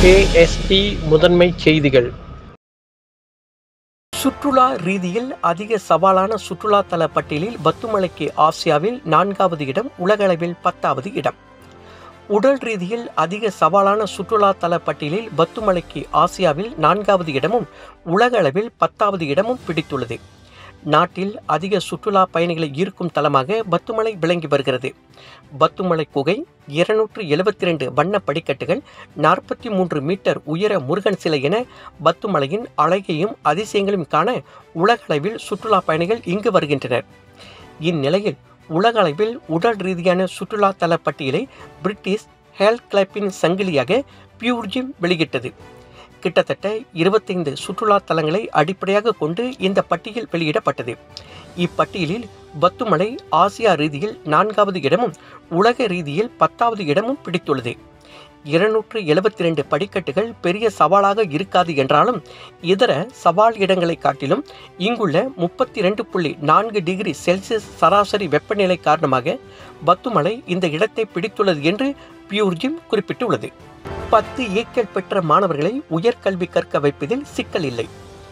AST முதன்மை செய்திகள். சுற்றுலா ரீதியில் அதிக சவாலான சுற்றுலா தல பட்டியலில் பத்துமலைக்கு ஆசியாவில் 4வது இடம், உலகளவில் 10வது இடம். உடல் ரீதியில் அதிக சவாலான சுற்றுலா தல பட்டியலில் பத்துமலைக்கு ஆசியாவில் 4வது இடமும் உலகளவில் 10வது இடமும் பிடித்துள்ளது. நாட்டில் அதிக சுற்றுலா பயணிகளை ஈர்க்கும் தலமாக பத்துமலை விளங்கி வருகிறது. பத்துமலை குகை, 272 வண்ண படிக்கட்டுகள், 43 மீட்டர் உயர முருகன் சிலை என பத்துமலையின் அழகையும் அதிசயங்களையும் காண உலகளவில் சுற்றுலா பயணிகள் இங்கு வருகின்றனர். இந்நிலையில் உலகளவில் உடல் ரீதியான சுற்றுலா தல பட்டியலை பிரிட்டிஷ் ஹெல்த் கிளப்பின் சங்கிலியாக பியூர்ஜிம் வெளியிட்டது. கிட்டத்தட்ட 25 சுற்றுலா தலங்களை அடிப்படையாக கொண்டு இந்த பட்டியல் வெளியிடப்பட்டது. இப்பட்டியலில் பத்துமலை ஆசியா ரீதியில் 4வது இடமும் உலக ரீதியில் 10வது இடமும் பிடித்துள்ளது. 272 படிக்கட்டுகள் பெரிய சவாலாக இருக்காது என்றாலும் இதர சவால் இடங்களை காட்டிலும் இங்குள்ள 32.4 டிகிரி செல்சியஸ் சராசரி வெப்பநிலை காரணமாக பத்துமலை இந்த இடத்தை பிடித்துள்ளது என்று பியூர்ஜிம் குறிப்பிட்டுள்ளது. 10 ஏக்கள் பெற்ற மாணவர்களை உயர்கல்வி கற்க வைப்பதில் சிக்கல் இல்லை.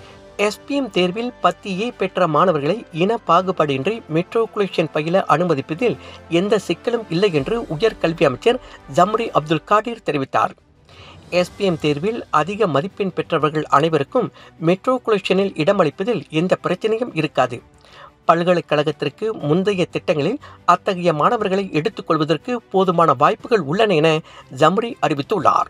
SPM தேர்வில் 10A பெற்ற மாணவர்களை இன பாகுபாடின்றி மெட்ரோகுலேஷன் பயில அனுமதிப்பதில் எந்த சிக்கலும் இல்லை என்று உயர்கல்வி அமைச்சர் ஜம்ரி அப்துல் காதிர் தெரிவித்தார். SPM தேர்வில் அதிக மதிப்பெண் பெற்றவர்கள் அனைவருக்கும் மெட்ரோகுலேஷனில் இடமளிப்பதில் எந்த பிரச்சனையும் இருக்காது. பல்கலைக்கழகத்திற்கு முந்தைய திட்டங்களில் அத்தகைய மாணவர்களை எடுத்துக்கொள்வதற்கு போதுமான வாய்ப்புகள் உள்ளன என ஜம்ரி அறிவித்துள்ளார்.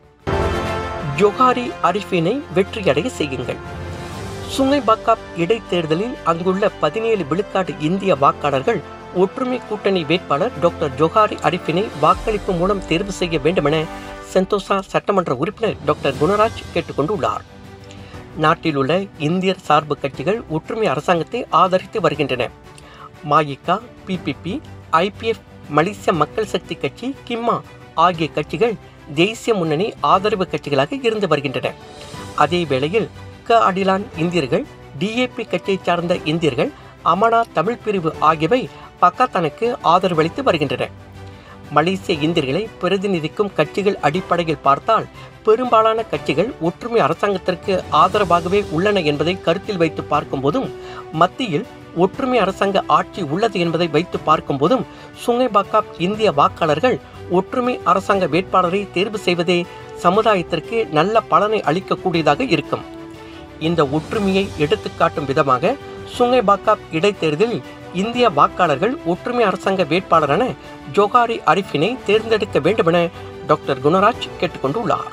ஜொஹாரி அரிஃபினை வெற்றியடைய செய்யுங்கள். சுங்கைபாக்காப் இடைத்தேர்தலில் அங்குள்ள 17 விழுக்காடு இந்திய வாக்காளர்கள் ஒற்றுமை கூட்டணி வேட்பாளர் டாக்டர் ஜொஹாரி அரிஃபினை வாக்களிப்பு மூலம் தேர்வு செய்ய வேண்டுமென செந்தோசா சட்டமன்ற உறுப்பினர் டாக்டர் குணராஜ் கேட்டுக்கொண்டுள்ளார். நாட்டில் உள்ள இந்தியர் சார்பு கட்சிகள் ஒற்றுமை அரசாங்கத்தை ஆதரித்து வருகின்றன. மாயிகா, PPP, IPF, மலேசிய மக்கள் சக்தி கட்சி, கிம்மா ஆகிய கட்சிகள் தேசிய முன்னணி ஆதரவு கட்சிகளாக இருந்து வருகின்றன. அதே வேளையில் அடிலான் இந்தியர்கள், DAP கட்சியை சார்ந்த இந்தியர்கள், அமனா தமிழ் பிரிவு ஆகியவை பக்காத்தானுக்கு ஆதரவளித்து வருகின்றன. மலேசிய இந்தியர்களை பிரதிநிதிக்கும் கட்சிகள் அடிப்படையில் பார்த்தால் பெரும்பாலான கட்சிகள் ஒற்றுமை அரசாங்கத்திற்கு ஆதரவாகவே உள்ளன என்பதை கருத்தில் வைத்து பார்க்கும்போதும், மத்தியில் ஒற்றுமை அரசாங்க ஆட்சி உள்ளது என்பதை வைத்து பார்க்கும்போதும் சுங்கைபாக்காப் இந்திய வாக்காளர்கள் ஒற்றுமை அரசாங்க வேட்பாளரை தேர்வு செய்வதே சமுதாயத்திற்கு நல்ல பலனை அளிக்கக்கூடியதாக இருக்கும். இந்த ஒற்றுமையை எடுத்துக்காட்டும் விதமாக சுங்கைபாக்காப் இடைத்தேர்தலில் இந்திய வாக்காளர்கள் ஒற்றுமை அரசாங்க வேட்பாளரான ஜொஹாரி அரிஃபினை தேர்ந்தெடுக்க வேண்டுமென டாக்டர் குணராஜ் கேட்டுக்கொண்டுள்ளார்.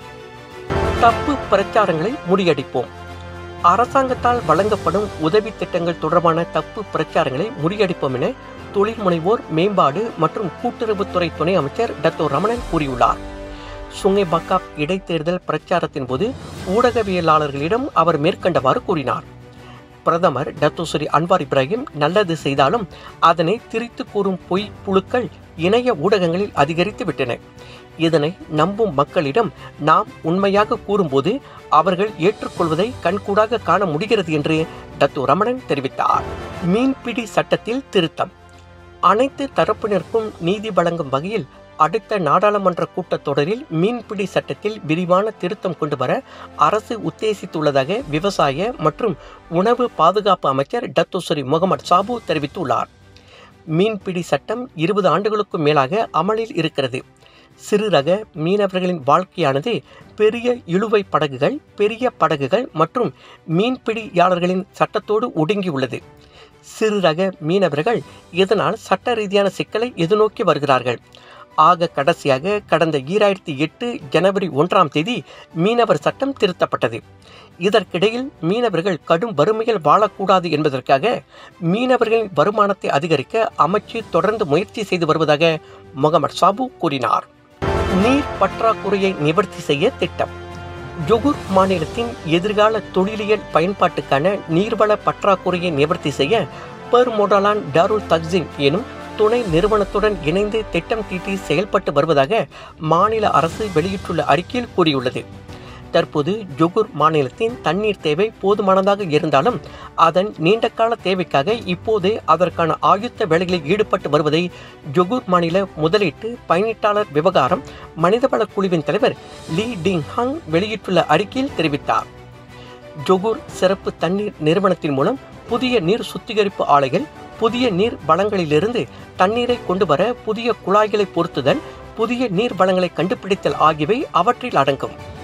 தப்பு பிரச்சாரங்களை முறியடிப்போம். அரசாங்கத்தால் வழங்கப்படும் உதவி திட்டங்கள் தொடர்பான தப்பு பிரச்சாரங்களை முறியடிப்போம் என தொழில் முனைவோர் மேம்பாடு மற்றும் கூட்டுறவுத்துறை துணை அமைச்சர் டாக்டர் ரமணன் கூறியுள்ளார். சுங்கைபாக்காப் இடைத்தேர்தல் பிரச்சாரத்தின் போது ஊடகவியலாளர்களிடம் அவர் மேற்கண்டவாறு கூறினார். பிரதமர் டாக்டர் அன்வார் இப்ராஹிம் நல்லது செய்தாலும் அதனை திரித்து கூறும் பொய் புழுக்கள் இணைய ஊடகங்களில் அதிகரித்து விட்டன. இதனை நம்பும் மக்களிடம் நாம் உண்மையாக கூறும்போது அவர்கள் ஏற்றுக்கொள்வதை கண்கூடாக காண முடிகிறது என்று டாக்டர் ரமணன் தெரிவித்தார். மீன்பிடி சட்டத்தில் திருத்தம். அனைத்து தரப்பினருக்கும் நீதி வழங்கும் வகையில் அடுத்த நாடாளுமன்ற கூட்டத்தொடரில் மீன்பிடி சட்டத்தில் விரிவான திருத்தம் கொண்டு வர அரசு உத்தேசித்துள்ளதாக விவசாய மற்றும் உணவு பாதுகாப்பு அமைச்சர் டாக்டர் முகமது சாபு தெரிவித்துள்ளார். மீன்பிடி சட்டம் 20 ஆண்டுகளுக்கும் மேலாக அமலில் இருக்கிறது. சிறு ரக மீனவர்களின் வாழ்க்கையானது பெரிய இழுவை படகுகள், பெரிய படகுகள் மற்றும் மீன்பிடியாளர்களின் சட்டத்தோடு ஒடுங்கியுள்ளது. சிறு ரக மீனவர்கள் இதனால் சட்ட ரீதியான சிக்கலை எதிர்நோக்கி வருகிறார்கள். ஆக கடைசியாக கடந்த 2008 ஜனவரி 1ஆம் தேதி மீனவர் சட்டம் திருத்தப்பட்டது. இதற்கிடையில் மீனவர்கள் கடும் வறுமையில் வாழக்கூடாது என்பதற்காக மீனவர்களின் வருமானத்தை அதிகரிக்க அமைச்சு தொடர்ந்து முயற்சி செய்து வருவதாக முகமது சாபு கூறினார். நீர் பற்றாக்குறையை நிவர்த்தி செய்ய திட்டம். ஜொகூர் மாநிலத்தின் எதிர்கால தொழிலியல் பயன்பாட்டுக்கான நீர்வள பற்றாக்குறையை நிவர்த்தி செய்ய பெர்மோடலான் டாருல் தக்ஸிம் எனும் துணை நிறுவனத்துடன் இணைந்து திட்டம் தீட்டி செயல்பட்டு வருவதாக மாநில அரசு வெளியிட்டுள்ள அறிக்கையில் கூறியுள்ளது. தற்போது ஜொகூர் மாநிலத்தின் தண்ணீர் தேவை போதுமானதாக இருந்தாலும் அதன் நீண்டகால தேவைக்காக இப்போது அதற்கான ஆயுத்த வேலைகளில் ஈடுபட்டு வருவதை ஜொகூர் மாநில முதலீட்டு பயனீட்டாளர் விவகாரம் மனிதவள குழுவின் தலைவர் லீ டிங் ஹங் வெளியிட்டுள்ள அறிக்கையில் தெரிவித்தார். ஜொகூர் சிறப்பு தண்ணீர் நிறுவனத்தின் மூலம் புதிய நீர் சுத்திகரிப்பு ஆலைகள், புதிய நீர் வளங்களிலிருந்து தண்ணீரை கொண்டு வர புதிய குழாய்களை பொருத்துதல், புதிய நீர் வளங்களை கண்டுபிடித்தல் ஆகியவை அவற்றில் அடங்கும்.